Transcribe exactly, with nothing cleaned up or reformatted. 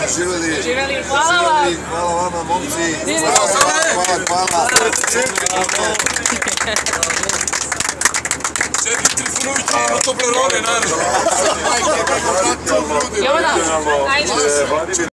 Živjeli. Živjeli, hvala vam. Hvala vama, momci. Hvala, hvala. Četiri Trifunović ima Toblerone, naravno. Jovana, ajde.